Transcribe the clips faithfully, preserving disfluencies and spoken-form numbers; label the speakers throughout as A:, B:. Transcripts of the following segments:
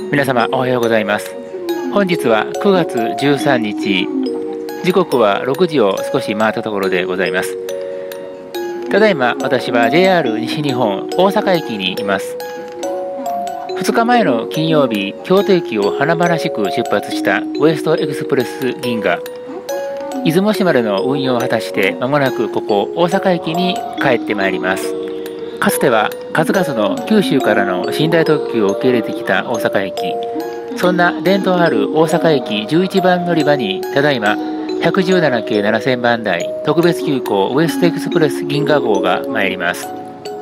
A: 皆様おはようございます。本日はくがつじゅうさんにち、時刻はろくじを少し回ったところでございます。ただいま私は ジェイアール 西日本大阪駅にいます。ふつかまえの金曜日、京都駅を華々しく出発したウエストエクスプレス銀河、出雲市までの運用を果たして間もなくここ大阪駅に帰ってまいります。かつては数々の九州からの寝台特急を受け入れてきた大阪駅、そんな伝統ある大阪駅じゅういちばん乗り場にただいまひゃくじゅうななけいななせんばんだい特別急行ウエストエクスプレス銀河号が参ります。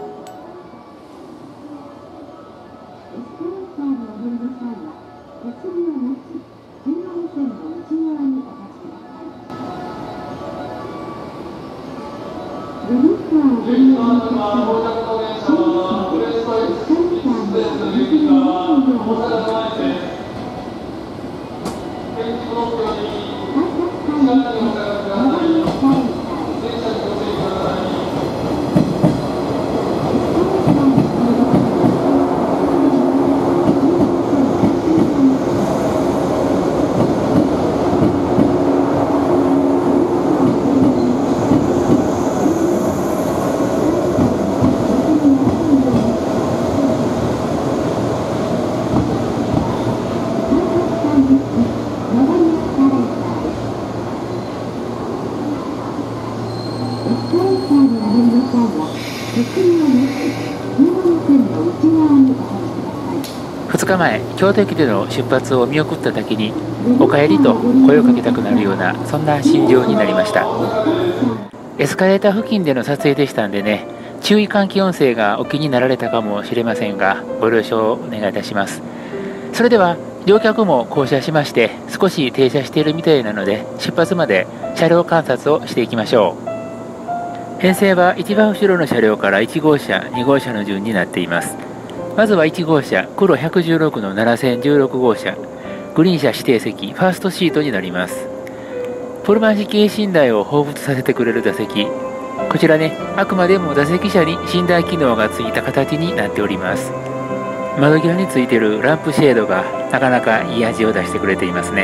A: ふつかまえ、京都駅での出発を見送っただけにお帰りと声をかけたくなるような、そんな心情になりました。エスカレーター付近での撮影でしたんでね、注意喚起音声がお気になられたかもしれませんが、ご了承お願いいたします。それでは乗客も降車しまして、少し停車しているみたいなので、出発まで車両観察をしていきましょう。編成は一番後ろの車両からいちごうしゃ、にごうしゃの順になっています。まずはいちごうしゃ、黒ひゃくじゅうろくのななせんじゅうろくごうしゃ、グリーン車指定席、ファーストシートになります。ポルマン式寝台を彷彿させてくれる座席、こちらね、あくまでも座席車に寝台機能がついた形になっております。窓際についているランプシェードがなかなかいい味を出してくれていますね。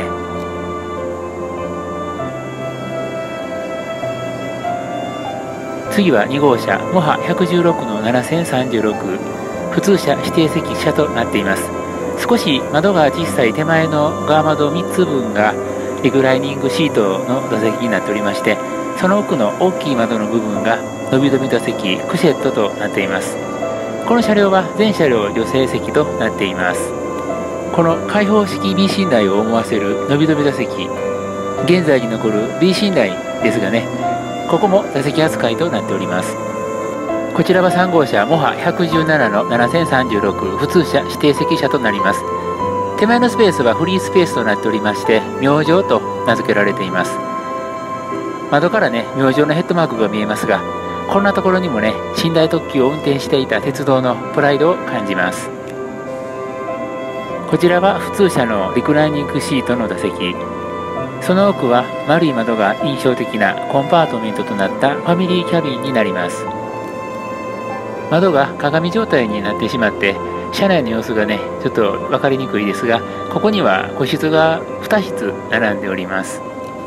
A: 次はにごうしゃ、モハひゃくじゅうろくのななせんさんじゅうろく、普通車指定席車となっています。少し窓が小さい手前の側窓みっつぶんがリクライニングシートの座席になっておりまして、その奥の大きい窓の部分が伸び伸び座席クシェットとなっています。この車両は全車両女性席となっています。この開放式 B 寝台を思わせる伸び伸び座席、現在に残る B 寝台ですがね、ここも座席扱いとなっております。こちらはさんごうしゃ、モハひゃくじゅうななのななせんさんじゅうろく、普通車指定席車となります。手前のスペースはフリースペースとなっておりまして、明星と名付けられています。窓からね、明星のヘッドマークが見えますが、こんなところにもね、寝台特急を運転していた鉄道のプライドを感じます。こちらは普通車のリクライニングシートの座席、その奥は丸い窓が印象的なコンパートメントとなったファミリーキャビンになります。窓が鏡状態になってしまって、車内の様子がね、ちょっと分かりにくいですが、ここには個室がにしつ並んでおります。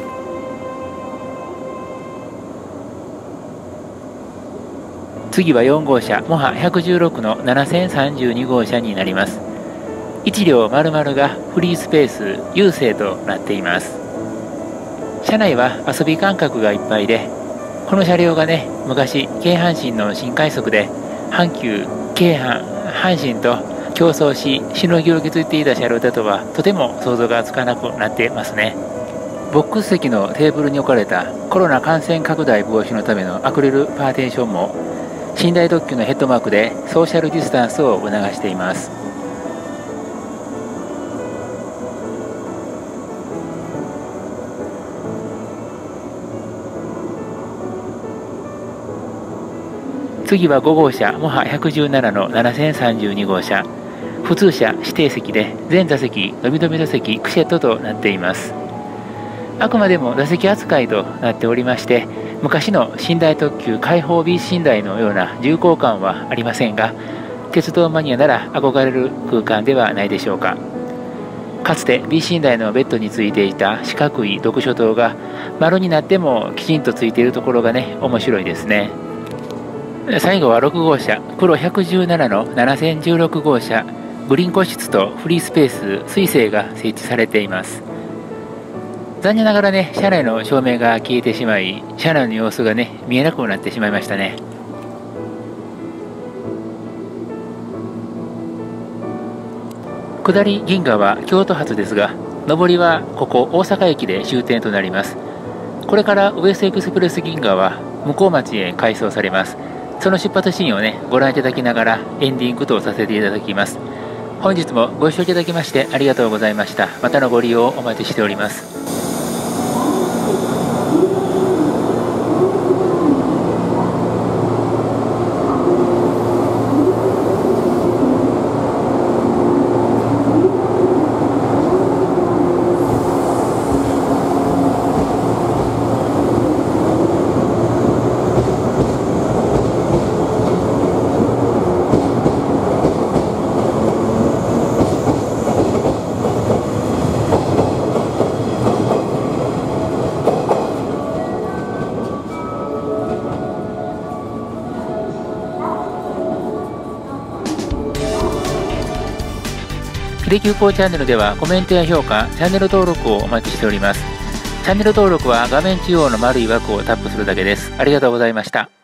A: 次はよんごうしゃ、モハひゃくじゅうろくのななせんさんじゅうにごうしゃになります。いちりょう丸々がフリースペース優勢となっています。車内は遊び感覚がいっぱいで、この車両がね、昔京阪神の新快速で阪急、京阪、阪神と競争ししのぎを削っていた車両だとはとても想像がつかなくなってますね。ボックス席のテーブルに置かれたコロナ感染拡大防止のためのアクリルパーテーションも寝台特急のヘッドマークでソーシャルディスタンスを促しています。次はごごうしゃ、モハひゃくじゅうななのななせんさんじゅうにごうしゃ、普通車指定席で全座席伸び伸び座席クシェットとなっています。あくまでも座席扱いとなっておりまして、昔の寝台特急開放 B 寝台のような重厚感はありませんが、鉄道マニアなら憧れる空間ではないでしょうか。 かつて B 寝台のベッドについていた四角い読書灯が丸になってもきちんとついているところがね、面白いですね。最後はろく号車、黒ひゃくじゅうななのななせんじゅうろく号車、グリーン個室とフリースペース、水清が設置されています。残念ながらね、車内の照明が消えてしまい、車内の様子がね、見えなくなってしまいましたね。下り銀河は京都発ですが、上りはここ大阪駅で終点となります。これからウエストエクスプレス銀河は向こう町へ改装されます。その出発シーンをね、ご覧いただきながらエンディングとさせていただきます。本日もご視聴いただきましてありがとうございました。またのご利用をお待ちしております。ひできゅうこうチャンネルではコメントや評価、チャンネル登録をお待ちしております。チャンネル登録は画面中央の丸い枠をタップするだけです。ありがとうございました。